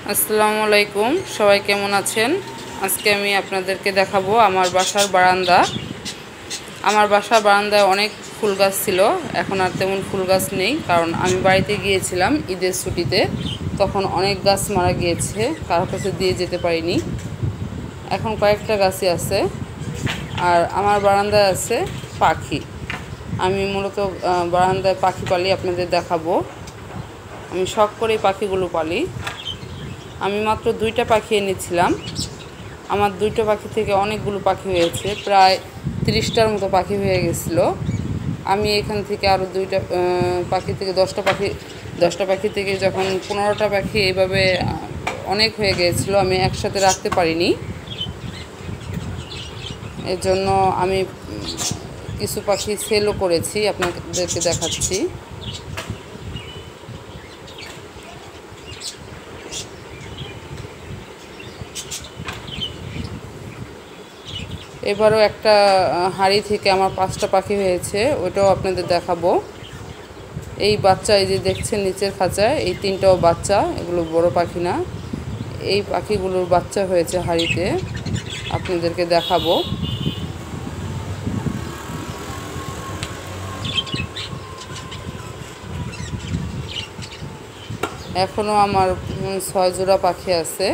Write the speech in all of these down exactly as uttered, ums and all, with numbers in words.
আসসালামু আলাইকুম, সবাই কেমন আছেন? আজকে আমি আপনাদেরকে দেখাবো আমার বাসার বারান্দা। আমার বাসার বারান্দায় অনেক ফুল গাছ ছিল, এখন আর তেমন ফুল গাছ নেই, কারণ আমি বাড়িতে গিয়েছিলাম ঈদের ছুটিতে। তখন অনেক গাছ মারা গিয়েছে, কারো কাছে দিয়ে যেতে পারিনি। এখন কয়েকটা গাছই আছে। আর আমার বারান্দায় আছে পাখি। আমি মূলত বারান্দায় পাখি পালি, আপনাদের দেখাবো। আমি শখ করেই পাখিগুলো পালি। আমি মাত্র দুইটা পাখি এনেছিলাম। আমার দুইটা পাখি থেকে অনেকগুলো পাখি হয়েছে, প্রায় তিরিশটার মতো পাখি হয়ে গেছিলো। আমি এখান থেকে আরও দুইটা পাখি থেকে দশটা পাখি দশটা পাখি থেকে যখন পনেরোটা পাখি এইভাবে অনেক হয়ে গিয়েছিলো, আমি একসাথে রাখতে পারিনি। এর জন্য আমি কিছু পাখি সেলও করেছি, আপনাদেরকে দেখাচ্ছি। এবারও একটা হাঁড়ি থেকে আমার পাঁচটা পাখি হয়েছে, ওইটাও আপনাদের দেখাবো। এই বাচ্চা, এই যে দেখছেন নিচের খাঁচায়, এই তিনটাও বাচ্চা, এগুলো বড় পাখি না। এই পাখিগুলোর বাচ্চা হয়েছে হাঁড়িতে, আপনাদেরকে দেখাবো। এখনও আমার ছয় জোড়া পাখি আছে,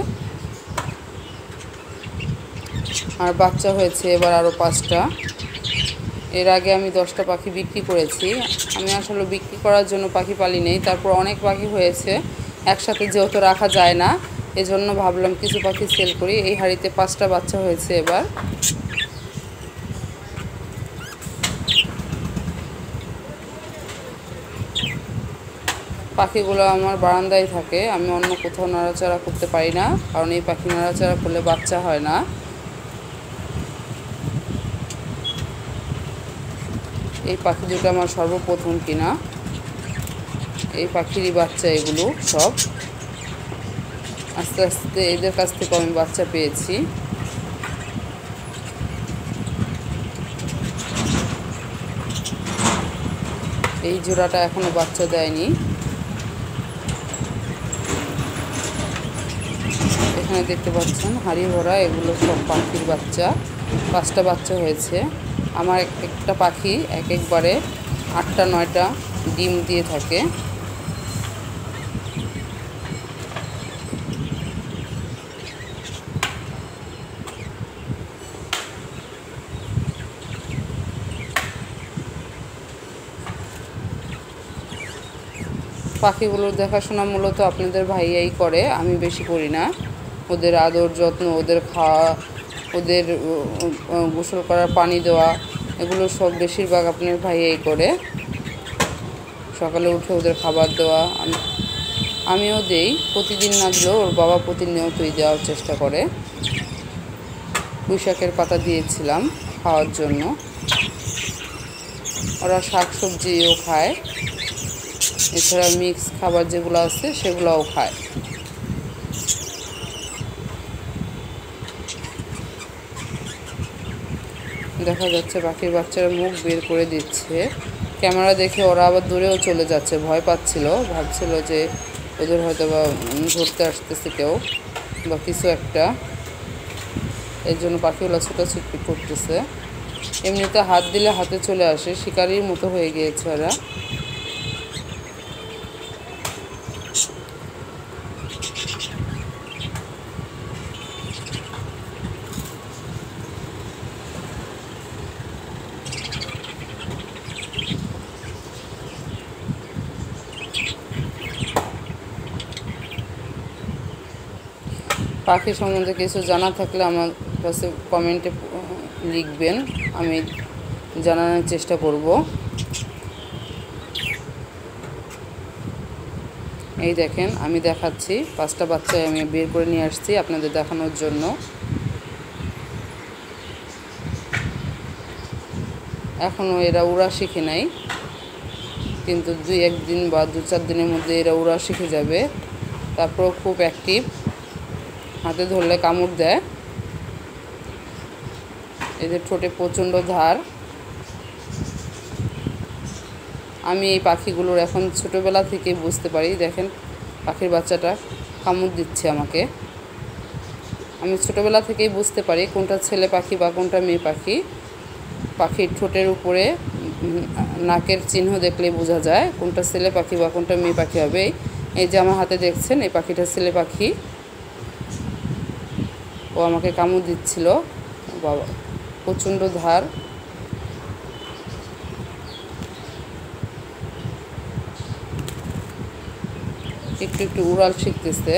আর বাচ্চা হয়েছে এবার আরও পাঁচটা। এর আগে আমি দশটা পাখি বিক্রি করেছি। আমি আসলে বিক্রি করার জন্য পাখি পালি নেই, তারপর অনেক পাখি হয়েছে, একসাথে যেহেতু রাখা যায় না, এজন্য ভাবলাম কিছু পাখি সেল করি। এই হাঁড়িতে পাঁচটা বাচ্চা হয়েছে এবার। পাখিগুলো আমার বারান্দায় থাকে, আমি অন্য কোথাও নাড়াচাড়া করতে পারি না, কারণ এই পাখি নাড়াচাড়া করলে বাচ্চা হয় না। এই পাখি দুটো আমার সর্বপ্রথম কিনা, এই পাখিরই বাচ্চা এগুলো সব। আস্তে আস্তে এদের কাছ থেকে আমি বাচ্চা পেয়েছি। এই জোড়াটা এখনো বাচ্চা দেয়নি। এখানে দেখতে পাচ্ছেন হাঁড়ি ভরা, এগুলো সব পাখির বাচ্চা। পাঁচটা বাচ্চা হয়েছে। আমার একটা পাখি এক একবারে আটটা নয়টা ডিম দিয়ে থাকে। পাখিগুলোর দেখাশোনা মূলত আপনাদের ভাইয়াই করে, আমি বেশি করি না। ওদের আদর যত্ন, ওদের খাওয়া, ওদের গোসল করার পানি দেওয়া, এগুলো সব বেশিরভাগ আপনার ভাইয়াই করে। সকালে উঠে ওদের খাবার দেওয়া আমি আমিও দেই, প্রতিদিন না দিলেও ওর বাবা প্রতিনিয়তই দেওয়ার চেষ্টা করে। পুঁইশাকের পাতা দিয়েছিলাম খাওয়ার জন্য। ওরা শাক সবজিও খায়, এছাড়া মিক্স খাবার যেগুলো আছে সেগুলোও খায়। দেখা যাচ্ছে পাখির বাচ্চারা মুখ বের করে দিচ্ছে। ক্যামেরা দেখে ওরা আবার দূরেও চলে যাচ্ছে, ভয় পাচ্ছিল, ভাবছিল যে ওদের হয়তো বা ধরতে আসতেছে কেউ বা কিছু একটা, এর জন্য পাখিগুলো ছোটাছুটি করতেছে। এমনিতে হাত দিলে হাতে চলে আসে, শিকারির মতো হয়ে গিয়েছে ওরা। পাখি সম্বন্ধে কিছু জানা থাকলে আমার কাছে কমেন্টে লিখবেন, আমি জানানোর চেষ্টা করব। এই দেখেন, আমি দেখাচ্ছি পাঁচটা বাচ্চা আমি বের করে নিয়ে আসছি আপনাদের দেখানোর জন্য। এখনও এরা উড়া শিখে নাই, কিন্তু দুই একদিন বা দু চার দিনের মধ্যে এরা উড়া শিখে যাবে। তারপর খুব অ্যাক্টিভ, হাতে ধরলে কামড় দেয়। এদের ঠোঁটে প্রচণ্ড ধার। আমি এই পাখিগুলোর এখন ছোটোবেলা থেকে বুঝতে পারি। দেখেন পাখির বাচ্চাটা কামড় দিচ্ছে আমাকে। আমি ছোটোবেলা থেকেই বুঝতে পারি কোনটা ছেলে পাখি বা কোনটা মেয়ে পাখি। পাখির ঠোঁটের উপরে নাকের চিহ্ন দেখলে বোঝা যায় কোনটা ছেলে পাখি বা কোনটা মেয়ে পাখি হবে। এই যে আমার হাতে দেখছেন, এই পাখিটা ছেলে পাখি। ও আমাকে কামড় দিচ্ছিল। বাবা, প্রচণ্ড ধার। একটু একটু উড়াল শিখতেছে,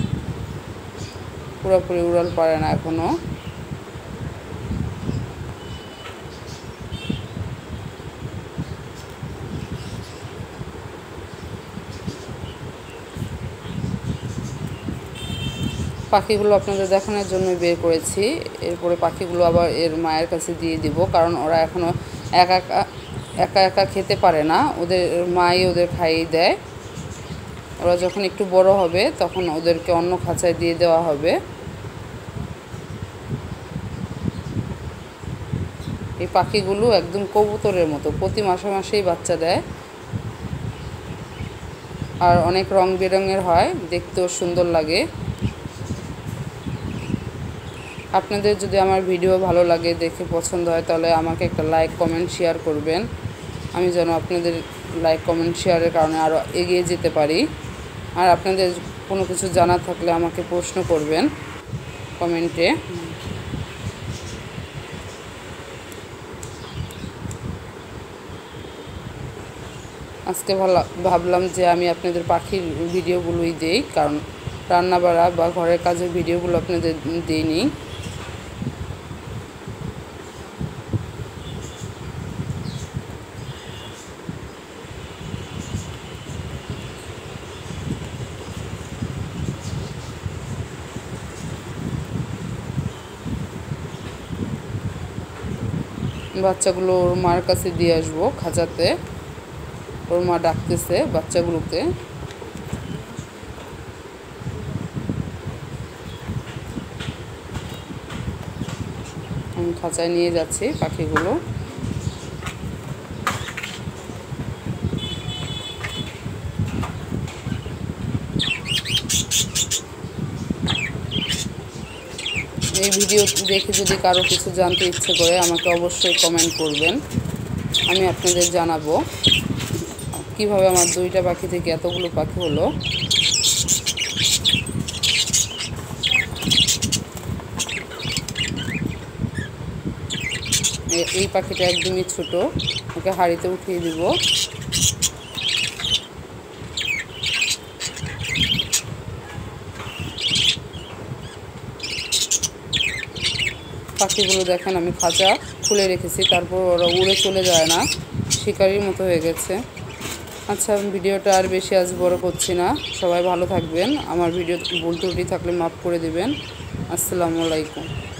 পুরোপুরি উড়াল পারে না এখনো। পাখিগুলো আপনাদের দেখানোর জন্য বের করেছি। এরপরে পাখিগুলো আবার এর মায়ের কাছে দিয়ে দিব, কারণ ওরা এখনও একা একা একা একা খেতে পারে না, ওদের মাই ওদের খাইয়ে দেয়। ওরা যখন একটু বড় হবে তখন ওদেরকে অন্য খাঁচায় দিয়ে দেওয়া হবে। এই পাখিগুলো একদম কবুতরের মতো, প্রতি মাসে মাসেই বাচ্চা দেয়, আর অনেক রং বেরঙের হয়, দেখতেও সুন্দর লাগে। আপনাদের যদি আমার ভিডিও ভালো লাগে, দেখে পছন্দ হয়, তাহলে আমাকে একটা লাইক কমেন্ট শেয়ার করবেন, আমি যেন আপনাদের লাইক কমেন্ট শেয়ারের কারণে আরও এগিয়ে যেতে পারি। আর আপনাদের কোনো কিছু জানার থাকলে আমাকে প্রশ্ন করবেন কমেন্টে। আজকে ভালো ভাবলাম যে আমি আপনাদের পাখির ভিডিওগুলোই দিই, কারণ রান্নাবাড়া বা ঘরের কাজের ভিডিওগুলো আপনাদের দিইনি। বাচ্চাগুলো ওর মার কাছে দিয়ে আসবো খাঁচাতে। ওর মা ডাকতেছে বাচ্চাগুলোকে। আমি খাঁচায় নিয়ে যাচ্ছি পাখিগুলো। এই ভিডিও দেখে যদি কারো কিছু জানতে ইচ্ছে করে আমাকে অবশ্যই কমেন্ট করবেন, আমি আপনাদের জানাবো কিভাবে আমার দুইটা পাখি থেকে এতগুলো পাখি হলো। এই পাখিটা একদমই ছোট, ওকে হাঁড়িতে উঠিয়ে দিব। পাখিগুলো দেখেন আমি খাঁচা খুলে রেখেছি, তারপর ওরা উড়ে চলে যায় না, শিকারির মতো হয়ে গেছে। আচ্ছা, ভিডিওটা আর বেশি আজ বড় করছি না, সবাই ভালো থাকবেন। আমার ভিডিও ভুল ত্রুটি থাকলে মাফ করে দিবেন। আসসালামু আলাইকুম।